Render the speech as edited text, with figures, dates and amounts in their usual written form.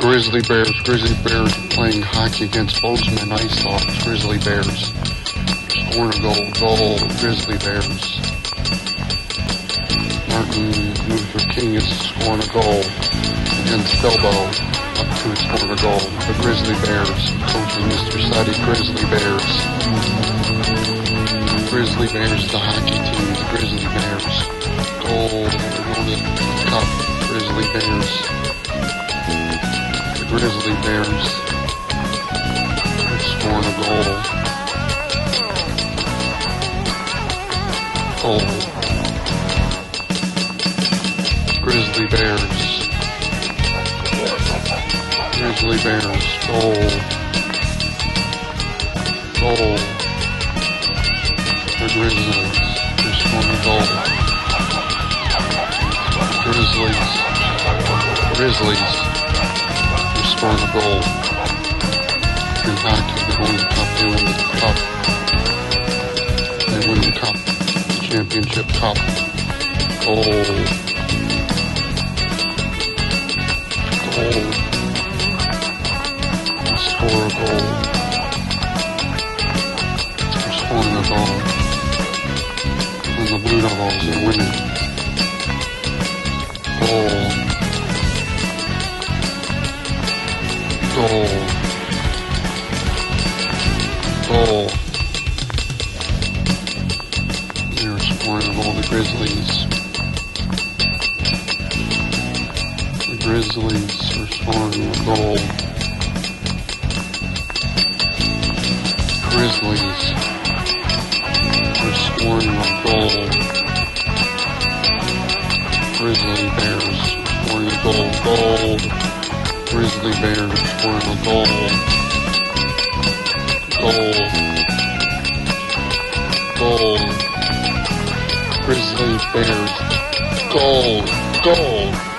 Grizzly Bears. Grizzly Bears playing hockey against Bozeman Ice Dogs. Grizzly Bears. Scoring a goal. Goal. Grizzly Bears. Martin Luther King is scoring a goal against Bilbo. Up to scoring a goal. The Grizzly Bears. Coach is Mr. Sadi. Grizzly Bears. Grizzly Bears, the hockey team. The Grizzly Bears. Goal. They're going to the cup. Grizzly Bears. Grizzly Bears scoring a goal. Goal. Grizzly Bears. Grizzly Bears. Goal. Goal. The Grizzlies. They're scoring a goal. Grizzlies. Scoring a goal. In hockey, they win the cup. They win the cup. They win the cup. The championship cup. Goal. Goal. They score a goal. They're scoring a goal. And the Blue Devils are winning. Goal. Goal. Goal. They're scoring a goal. The Grizzlies. The Grizzlies are scoring a goal. Grizzlies are scoring a goal. Grizzly Bears scoring a goal. Goal. Grizzly Bears scoring a goal. Goal. Goal. Grizzly Bears. Goal. Goal.